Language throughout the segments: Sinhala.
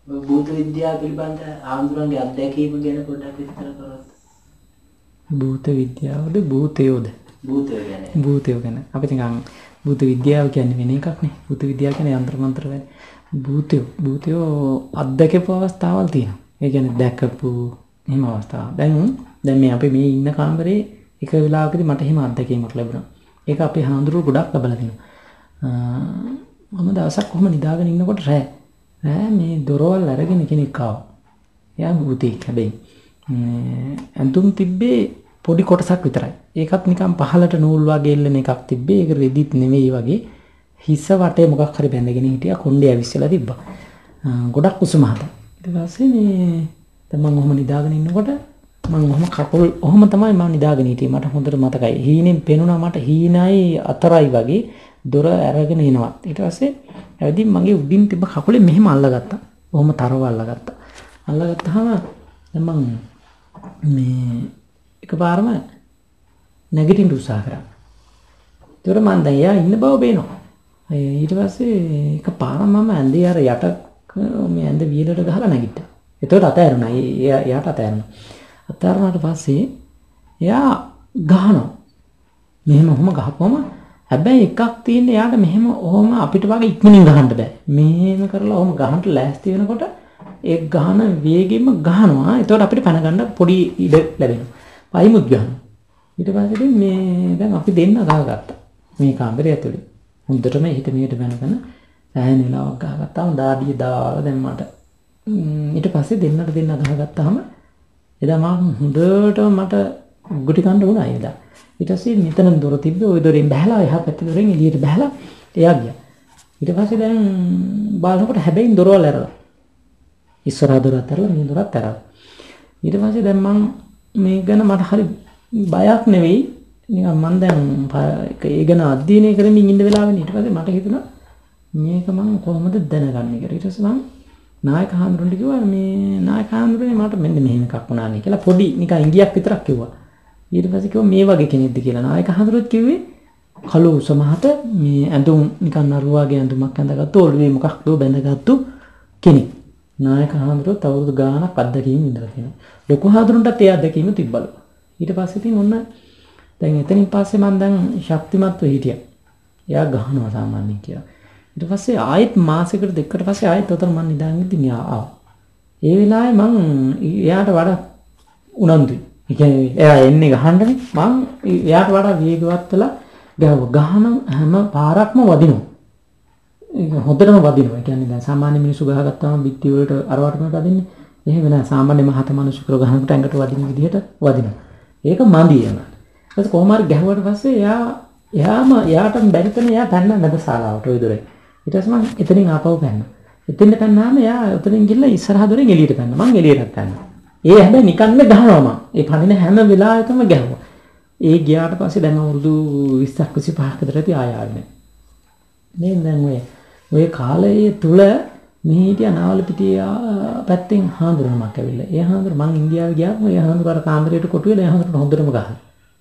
භූත විද්‍යාව පිළිබඳ ආන්දරන්ගේ අත්දැකීම ගැන පොඩ්ඩක් විස්තර කරොත්. භූත විද්‍යාවද භූතයෝද? භූතය ගැන. අපි නිකන් භූත විද්‍යාව කියන්නේ වෙන එකක් නේ. භූත විද්‍යාව කියන්නේ යంత్ర මන්ත්‍ර වෙන. භූතයෝ අත්දැකපු අවස්ථාවල් තියෙනවා. ඒ කියන්නේ දැකපු එහෙම අවස්ථා. දැන් මේ අපි මේ ඉන්න කාමරේ එක වෙලාවකදී මට එහෙම අත්දැකීමක් ලැබුණා. ඒක අපේ හාමුදුරුවෝ ගොඩක් ලබලා තිනවා. මම දවසක් කොහොම නිදාගෙන ඉන්නකොට රෑ මේ දොරවල් අරගෙන කෙනෙක් ආවා. එයා භූතෙක් හැබැයි. ඇඳුම් තිබ්බේ පොඩි කොටසක් විතරයි. ඒකත් නිකන් පහලට නූල් වගේ එල්ලෙන එකක් තිබ්බේ. ඒක රෙදිත් නෙවෙයි වගේ. හිස වටේ මොකක් හරි බැඳගෙන හිටියා. කොණ්ඩේ ඇවිස්සලා තිබ්බා. ගොඩක් උසම හත. ඊට පස්සේ මේ දැන් මම ඔහොම නිදාගෙන ඉන්නකොට මම ඔහොම කකුල් ඔහොම තමයි මම නිදාගෙන හිටියේ. මට හොඳට මතකයි. හීනෙන් පෙනුණා මට හීනයි අතරයි වගේ දොර අරගෙන එනවා. ඊට පස්සේ ඇවිදින් මගේ උඩින් තිබ්බ කකුලේ මෙහෙම අල්ලගත්තා. ඔහොම තරව අල්ලගත්තා. අල්ලගත්තාම දැන් මම මේ එකපාරම නැගිටින්න උත්සාහ කරා. ඒතර මම දැන් එයා ඉන්න බව පේනවා. ඊට පස්සේ එකපාරම මම ඇඳේ අර යට මේ ඇඳ වියලට ගහලා නැගිට්ටා. ඒතකොට අතෑරුණා. එයාට අතෑරුණා. අතෑරුණාට පස්සේ එයා ගහනවා. මෙහෙම ඔහොම ගහපුවම හැබැයි එකක් තියෙන එයාට මෙහෙම ඔහොම අපිට වගේ ඉක්මනින් ගහන්න බෑ. මෙහෙම කරලා ඔහොම ගහන්න ලෑස්ති වෙනකොට ඒ ගහන වේගෙම ගහනවා. ඒතකොට අපිට පැන ගන්න පොඩි ඉඩ ලැබෙනවා. පයිමුත් ගහනවා. ඊට පස්සේ මේ දැන් අපි දෙන්න ගහගත්තා. මේ කාමරේ ඇතුලේ. හොඳටම හිත මෙහෙට පැනගෙන සෑහෙන වෙලාවක් ගහගත්තාම දාඩිය දාලා දැන් මට ඊට පස්සේ දෙන්නට ගහගත්තාම එදා මම හොඳටම මට ගුටි කන්න වුණා එදා. ඊට පස්සේ මෙතන දොර තිබ්බේ ওই දොරෙන් බහලා එහා පැත්තේ දොරෙන් එළියට බහලා එයා ගියා. ඊට පස්සේ දැන් බලනකොට හැබැයි දොරවල් ඇරලා. ඉස්සරහ දොරත් ඇරලා මේ දොරත් ඇරලා. ඊට පස්සේ දැන් මම මේ ගැන මට හරි බයක් නෙවෙයි. නිකන් මම දැන් ඒ ගැන අධ්‍යයනය කරමින් ඉන්න වෙලාවෙනේ ඊට පස්සේ මට හිතුණා මේක මම කොහොමද දැනගන්නේ කියලා. ඊට පස්සේ මම නායක හාමුදුරන්ට කිව්වා මේ නායක හාමුදුරනේ මට මෙන්න මෙහෙම එකක් වුණා නේ කියලා පොඩි නිකන් ඉඟියක් විතරක් කිව්වා. ඊට පස්සේ කිව්වා මේ වගේ කෙනෙක්ද කියලා. නායක හාමුදුරුවෝ කිව්වේ කළු සමහත මේ ඇඳුම් නිකන් නරුවාගේ ඇඳුමක් ඇඳගත්තු ඔළුවේ මොකක්ද බැඳගත්තු කෙනෙක්. නායක හාමුදුරුවෝ අවුරුදු ගාණක් අත්දැකීම් ඉඳලා තියෙනවා. ලොකු හාමුදුරන්ටත් ඒ අත්දැකීම තිබ්බලු. ඊට පස්සේ ඉතින් ඔන්න දැන් එතනින් පස්සේ මම දැන් ශක්තිමත්ව හිටියා. එයා ගහනවා සාමාන්‍යයෙන් කියලා. ඊට පස්සේ ආයෙත් මාසෙකට දෙකකට පස්සේ ආයෙත් උතර මම නිදාගෙන ඉඳින් ආවා. ඒ වෙලාවේ මං එයාට වඩා උනන්දුයි. ඒ කියන්නේ එයා එන්නේ ගහන්නනේ. මං එයාට වඩා වේගවත් වෙලා ගහන හැම පාරක්ම වදිනවා. ඒක හොඳටම වදිනවා. ඒ කියන්නේ දැන් සාමාන්‍ය මිනිස්සු ගහගත්තාම බිත්ති වලට අරවටම වදින්නේ. එහෙම නෑ. සාමාන්‍ය මහත මිනිස්සු කර ගහනකොට ඇඟට වදින විදිහට වදිනවා. ඒක මදි යනවා. ඊට කොහොම හරි ගැහුවට පස්සේ එයාට බැරිතන එයා පැන්න මැද ශාලාවට ওই දොරේ. ඊට පස්සේ මම එතනින් ආපහු පැන්නා. එතෙන්ට පැන්නාම එයා එතනින් ගිහලා ඉස්සරහ දොරෙන් එළියට පැන්නා. මං එළියටත් පැන්නා. ඒ හැබැයි නිකන්ම ගහනවා මං. ඒ පණින හැම වෙලාවකම ගැහුවා. ඒ ගියාට පස්සේ දැන් අවුරුදු 20ක් 25ක විතර ඇති ආය ආන්නේ. මේ දැන් ඔය කාලයේ තුල මේ හිටියා නාවලපිටිය පැත්තෙන් හාමුදුරුවමක් ඇවිල්ලා. ඒ හාමුදුරුව මං ඉන්දියාවේ ගියාම ඒ හාමුදුරුවෝ අර කාමරයට කොටු වෙලා ඒ හාමුදුරුවෝ හොඳටම ගහලා.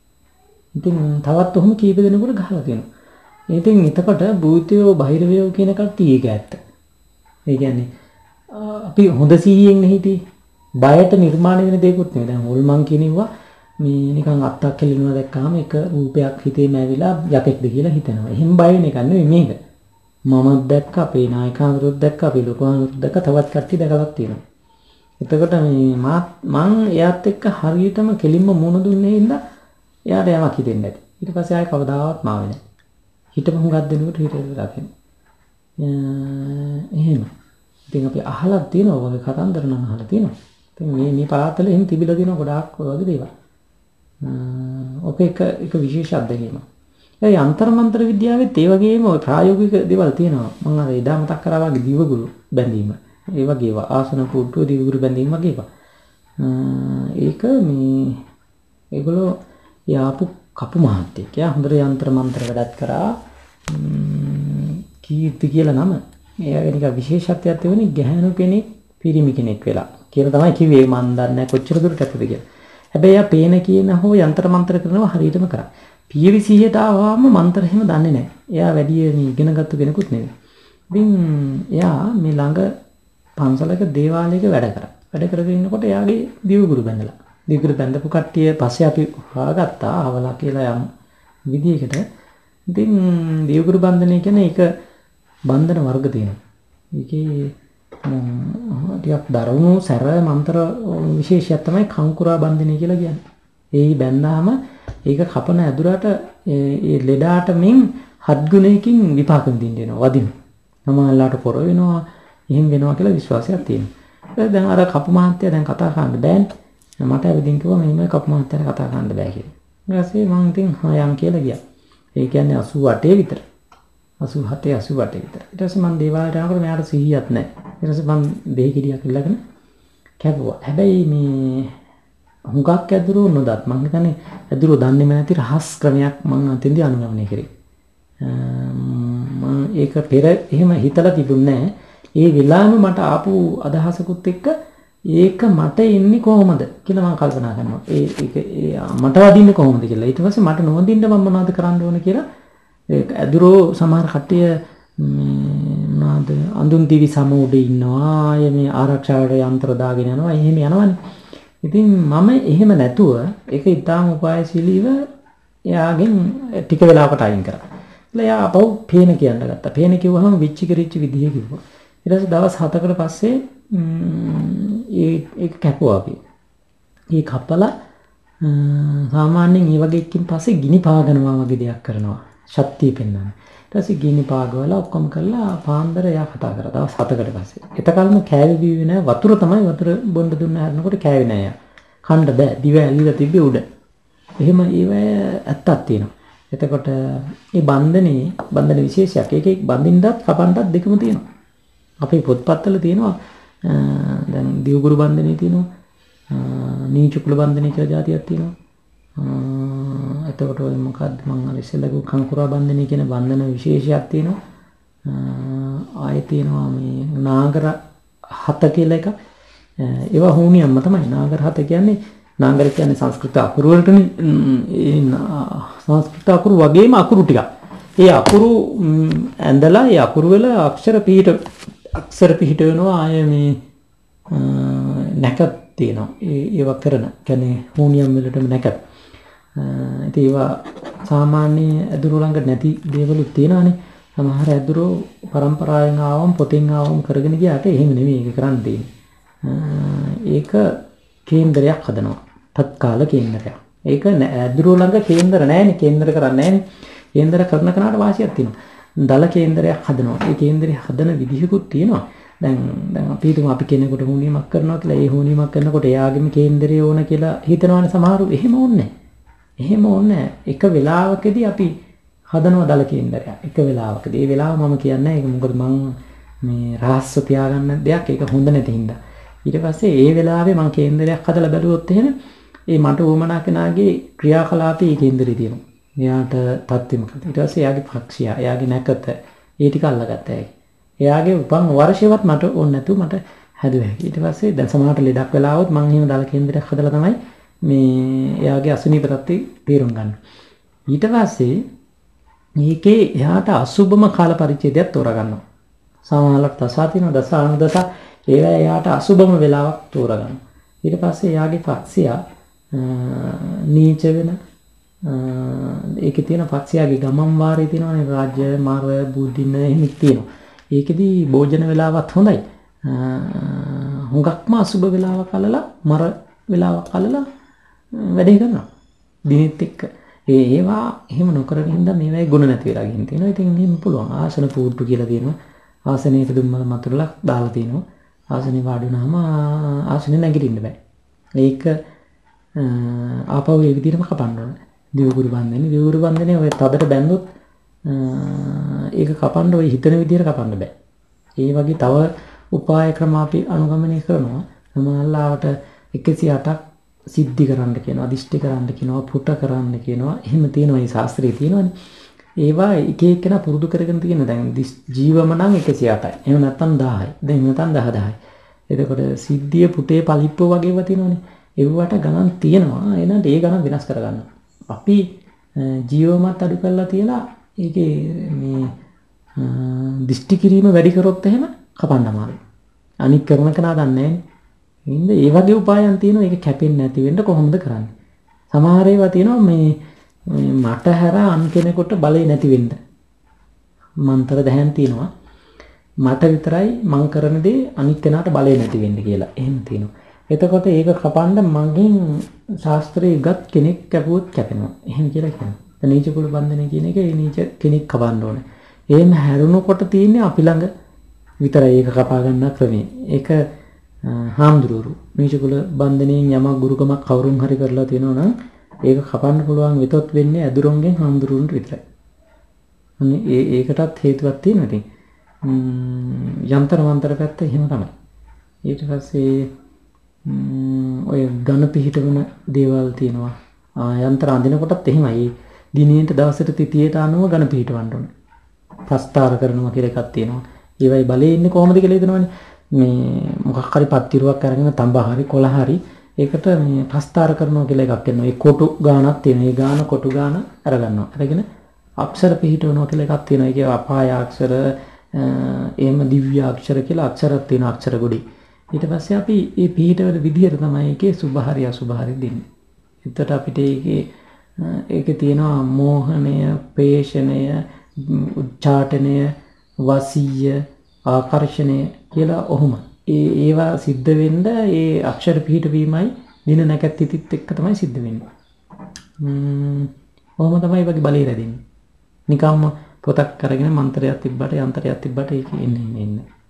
ඉතින් තවත් ඔහොම කීප දෙනෙකුට ගහලා තියෙනවා. ඉතින් එතකොට භූතයෝ බහිරවයෝ කියන කට්ටිය ඒක ඇත්ත. ඒ කියන්නේ අපි හොඳ සීයෙන් හිටියේ. බයට නිර්මාණය වෙන දෙයක්වත් නෙවෙයි. දැන් හොල්මන් කියනවා මේ නිකන් අත්තක් කෙලිනවා දැක්කාම එක රූපයක් හිතේම ඇවිලා යකෙක්ද කියලා හිතනවා. එහෙම බය වෙන එක නෙවෙයි මේක. මමත් දැක්ක අපේ නායකවරුත් දැක්ක අපේ ලොකුවරුත් දැක්ක තවත් කට්ටිය දැකලා තියෙනවා. එතකොට මේ මං එයාත් එක්ක හරියටම කෙලින්ම මුණ දුන්නේ ඉඳලා එයාට යමක් හිතෙන්නේ නැති. ඊට පස්සේ ආයෙ කවදාවත් මාවේ නැහැ. හිතපු හුඟක් දෙනකොට හිතේලා තියෙන. එහෙම. ඉතින් අපි අහලා තියෙනවා වගේ කතන්දර නම් අහලා තියෙනවා. ඉතින් මේ පාතල එහෙම තිබිලා තියෙන ගොඩාක් වගේ දේවල්. ඔක එක විශේෂ අත්දැකීමක්. ඒ අන්තර්මන්ත්‍ර විද්‍යාවෙත් ඒ වගේම ප්‍රායෝගික දේවල් තියෙනවා. මම අර එදා මතක් කරා වගේ දිවගුරු බැඳීම. ඒ වගේ ඒවා ආසන පුට්ටුව දිවගුරු බැඳීම වගේ ඒවා. ඒක මේ ඒගොල්ලෝ යාපු කපු මහත්තයෙක්. යා හොඳට යంత్ర මන්ත්‍ර වැඩත් කරා. කීර්ති කියලා නම. එයාගේ නිකන් විශේෂත්වයක් තිබුණේ ගැහැණු කෙනෙක් පිරිමි කෙනෙක් වෙලා. කියලා තමයි කිව්වේ මන් දන්නේ කොච්චර දුරට ඇත්තද කියලා. හැබැයි යා පේන කියන හෝ යంత్ర මන්ත්‍ර කරනවා හරියටම කරා. පියවි 100ට ආවම මන්ත්‍ර එහෙම දන්නේ නැහැ. එයා වැඩි මේ ඉගෙනගත්තු කෙනෙකුත් නෙවෙයි. ඉතින් එයා මේ ළඟ පන්සලක දේවාලයක වැඩ කරා. වැඩ කරගෙන ඉන්නකොට එයාගේ දියුගුරු බැඳලා. දියුගුරු බැඳපු කට්ටිය පස්සේ අපි හොයාගත්තා ආවලා කියලා යම් විදියකට. ඉතින් දියුගුරු බන්ධනය කියන්නේ ඒක බන්ධන වර්ග තියෙනවා. ඒකේ ටිකක් දරුණු සැර මන්ත්‍ර විශේෂයක් තමයි කංකුරා බන්ධනය කියලා කියන්නේ. ඒ බැන්දාම ඒක කපන ඇදුරට ඒ ලෙඩාට මෙන් 7 ගුණයකින් විපාක විඳින්න වෙනවා වදින. සමහරලාට පොර වෙනවා, එහෙම වෙනවා කියලා විශ්වාසයක් තියෙනවා. දැන් අර කපු මහත්තයා දැන් කතා කරන්න බෑනේ. මට ඇවිදින් කිව්වා මෙහෙම කපු මහත්තයාට කතා කරන්න බෑ කියලා. ඊට පස්සේ මම ඉතින් යන් කියලා ගියා. ඒ කියන්නේ 88 විතර. 87 88 විතර. ඊට පස්සේ මම දේවාලයට යනකොට මෙයාට සිහියක් නැහැ. ඊට පස්සේ මම දෙහි කිඩියක් ඉල්ලගෙන කැපුවා. හැබැයි මේ හුඟක් ඇදුරු නොදත් මම හිතන්නේ ඇදුරු දන්නේම නැති රහස් ක්‍රමයක් මම අතෙන්දී අනුගමනය කරේ. මම ඒක පෙර එහෙම හිතලා තිබුණේ නැහැ. ඒ වෙලාවෙම මට ආපු අදහසකුත් එක්ක ඒක මට එන්නේ කොහොමද කියලා මම කල්පනා කරනවා. ඒක මට වදින්නේ කොහොමද කියලා. ඊට පස්සේ මට නොවදින්න මම මොනවද කරන්න ඕන කියලා ඒක ඇදුරෝ සමහර කට්ටිය මොනවද අඳුන් දිවි සම උඩ ඉන්නවා. ආයේ මේ ආරක්ෂාවට යන්ත්‍ර දාගෙන යනවා. එහෙම යනවනේ. ඉතින් මම එහෙම නැතුව ඒක ඊටාම උපායශීලීව එයාගෙන් ටික වෙලාවකට අයින් කරා. එයා අපව පේන කියන්න ගත්තා. පේන කිව්වහම විච්චි කරිච්ච විදිය කිව්වා. ඊට පස්සේ දවස් 7කට පස්සේ ඒක කැපුවා අපි. ඒ කපලා සාමාන්‍යයෙන් මේ වගේ එකකින් පස්සේ ගිනි පාගනවා වගේ දෙයක් කරනවා. ශක්තිය පෙන්වනවා. ඊට පස්සේ ගිනි පාගවලා ඔක්කොම කරලා පාන්දර එයා කතා කරා. දවස් 7කට පස්සේ. එතකල්ම කෑවි බීවි නෑ. වතුර තමයි වතුර බොන්න දුන්න හැරනකොට කෑවි නෑ යා. කන්න බෑ. දිව ඇලිලා තිබ්බේ උඩ. එහෙම ඒව ඇත්තක් තියෙනවා. එතකොට මේ බන්ධන විශේෂයක්. ඒකේ බඳින්නත් කපන්නත් දෙකම තියෙනවා. අපේ පොත්පත්වල තියෙනවා දැන් දියුගුරු බන්ධනේ තියෙනවා. නීචුකුල බන්ධනේ කියලා જાතියක් තියෙනවා. එතකොට ඔය මොකක්ද මම අර ඉස්සෙල්ලා කංකුරා බන්ධනේ කියන බන්ධන විශේෂයක් තියෙනවා. ආයේ තියෙනවා මේ නාගර හත කියලා එකක්. ඒවා හුනියම්ම තමයි. නාගර හත කියන්නේ නාගර කියන්නේ සංස්කෘත අකුරු වලටනේ. ඒ සංස්කෘත අකුරු වගේම අකුරු ටිකක්. ඒ අකුරු ඇඳලා ඒ අකුරු වල අක්ෂර පිහිට වෙනවා. ආයේ මේ නැකත් තියෙනවා. ඒවා කරන. කියන්නේ හුනියම් වලටම නැකත්. ඉතින් ඒවා සාමාන්‍ය ඇදුරු ළඟ නැති දේවලුත් තියෙනවානේ. සමහර ඇදුරු පරම්පරාවෙන් ආවම පොතෙන් ආවම කරගෙන ගියාට එහෙම නෙමෙයි ඒක කරන්න තියෙන්නේ. ඒක කේන්දරයක් හදනවා. තත්කාල කේන්දරයක්. ඒක ඇදුරු ළඟ කේන්දර නැහැනේ. කේන්දර කරන්නේ නැහැනේ. කේන්දර කරන කෙනාට වාසියක් තියෙනවා. දල කේන්දරයක් හදනවා. ඒ කේන්දරය හදන විදිහකුත් තියෙනවා. දැන් අපි හිතමු අපි කෙනෙකුට හුනියමක් කරනවා කියලා. ඒ හුනියමක් කරනකොට එයාගෙම කේන්දරය ඕන කියලා හිතනවානේ සමහරු. එහෙම ඕනේ නැහැ. එක වෙලාවකදී අපි හදනවා දල කේන්දරයක්. එක වෙලාවකදී. ඒ වෙලාව මම කියන්නේ ඒක මොකද මම මේ රහස්ව තියාගන්න දෙයක් ඒක හොඳ නැති හින්දා. ඊට පස්සේ ඒ වෙලාවේ මම කේන්දරයක් හදලා බැලුවොත් එහෙම ඒ මට උවමනා කෙනාගේ ක්‍රියාකලාපයේ කේන්දරය තියෙනවා. එයාට තත්ත්වෙ මොකද? ඊට පස්සේ එයාගේ පක්ෂියා, එයාගේ නැකත ඒ ටික අල්ලගත්තා. එයාගේ උපන් වර්ෂයවත් මට ඕන නැතුව මට හැදුවා. ඊට පස්සේ දැන් සමහරට ලෙඩක් වෙලා આવොත් මම එහෙම දල කේන්දරයක් හදලා තමයි මේ එයාගේ අසනීප තත්ත්වය තීරුම් ගන්න. ඊට පස්සේ මේකේ එයාට අසුබම කාල පරිච්ඡේදයක් තෝරගන්නවා. සමහරවිට දසා තියෙනවා දස ඒවා එයාට අසුබම වෙලාවක් තෝරගන්නවා. ඊට පස්සේ එයාගේ පක්ෂියා නීච වෙන ඒකේ තියෙන පක්ෂියාගේ ගමන් වාරේ තියෙනවානේ රාජ්‍ය මාර බුද්ධින එහෙම තියෙනවා. ඒකෙදි භෝජන වෙලාවත් හොඳයි. හුඟක්ම අසුබ වෙලාවක් අල්ලලා මර වෙලාවක් අල්ලලා වැඩේ කරනවා. දිනෙත් එක්ක. ඒවා එහෙම නොකරන හින්දා මේවායි ගුණ නැති වෙලා ගින් තියෙනවා. ඉතින් එහෙම පුළුවන්. ආසන පූර්තු කියලා තියෙනවා. ආසනයක දුම්මල මතුරලා දාලා තියෙනවා. ආසනේ වාඩි වුණාම ආසනේ නැගිටින්න බෑ. ඒක ආපහු ඒ විදිහටම කපන්න ඕනේ. දියුගුරු බන්ධනේ ඔය තදට බැන්දොත් ඒක කපන්න ඔය හිතන විදිහට කපන්න බෑ. ඒ වගේ තව උපාය ක්‍රම අපි අනුගමනය කරනවා. සමහරවිට 108ක් සිද්ධි කරන්න කියනවා, අදිෂ්ඨ කරන්න කියනවා, පුට කරන්න කියනවා. එහෙම තියෙනවා මේ ශාස්ත්‍රයේ තියෙනවානේ. ඒවා එක එකනා පුරුදු කරගෙන තියෙන දැන් ජීවම නම් 108යි. එහෙම නැත්නම් 10යි. දැන් නැත්නම් 10යි. එතකොට සිද්ධිය පුටේ පලිප්පෝ වගේ ඒවා තියෙනවානේ. ඒවට ගණන් තියෙනවා. එහෙනම් ඒ ගණන් වෙනස් කරගන්න. අපි ජීවමත් අඩු කරලා තියලා ඒකේ මේ දිෂ්ටි කිරීම වැඩි කරොත් එහෙම කපන්න අමාරුයි. අනික් කරන කෙනා දන්නේ නැහැ. ඉතින් ඒ වගේ උපායන් තියෙනවා. ඒක කැපෙන්නේ නැති වෙන්න කොහොමද කරන්නේ? සමහර ඒවා තියෙනවා මේ මට හැර අන් කෙනෙකුට බලේ නැති වෙන්න. මන්ත්‍ර දහයන් තියෙනවා. මට විතරයි මං කරන දේ අනිත් කෙනාට බලේ නැති වෙන්න කියලා. එහෙම තියෙනවා. එතකොට ඒක කපන්න මගෙන් ශාස්ත්‍රයේ ගත් කෙනෙක් කැපුවොත් කැපෙනවා. එහෙම කියලා කියනවා. නීච කුල බන්ධනය කියන එක ඒ නීච කෙනෙක් කපන්න ඕනේ. එහෙම හැරුණකොට තියෙන්නේ අපි ළඟ විතරයි ඒක කපා ගන්න ක්‍රමය. ඒක හාමුදුරුවෝ නීච කුල බන්ධනයෙන් යමක් ගුරුකමක් කවුරුන් හරි කරලා තියෙනවා නම් ඒක කපන්න පුළුවන් විතොත් වෙන්නේ අදුරුන්ගෙන් හාමුදුරුවන්ට විතරයි. අනේ ඒකටත් හේතුවක් තියෙනවා ඉතින්. යන්ත්‍ර මන්ත්‍ර පැත්ත එහෙම තමයි. ඊට පස්සේ ඔය ඝන පිහිටවන දේවල් තියෙනවා. යන්ත්‍ර අඳිනකොටත් එහෙමයි. දිනේට දවසට තිතියට අනුව ඝන පිහිටවන්න ඕනේ. ප්‍රස්තාර කරනවා කියලා එකක් තියෙනවා. ඒවයි බලේ ඉන්නේ කොහොමද කියලා හිතනවනේ. මේ මොකක් හරි පත්තිරුවක් අරගෙන තඹ හරි කොළ හරි ඒකට මේ ප්‍රස්තාර කරනවා කියලා එකක් එනවා. ඒ කොටු ගානක් තියෙනවා. ඒ ගාන කොටු ගාන අරගන්නවා. අරගෙන අක්ෂර පිහිටවනවා කියලා එකක් තියෙනවා. ඒකේ අපාය අක්ෂර එහෙම දිව්‍ය අක්ෂර කියලා අක්ෂරත් තියෙන අක්ෂර ගොඩි. ඊට පස්සේ අපි මේ පිහිටවල විදිහට තමයි ඒකේ සුභ හරි අසුභ හරි දෙන්නේ. එතකොට අපිට ඒකේ තියෙනවා මෝහණය, ප්‍රේෂණය, උච්චාටනය, වසීය, ආකර්ෂණය කියලා ඔහොම. ඒවා සිද්ධ වෙන්න ඒ අක්ෂර පිහිටවීමයි දින නැකත් තිතිත් එක්ක තමයි සිද්ධ වෙන්නේ. ඔහොම තමයි වගේ බලය රැඳෙන්නේ. නිකම්ම පොතක් අරගෙන මන්ත්‍රයක් තිබ්බට යන්ත්‍රයක් තිබ්බට ඒක එන්නේ.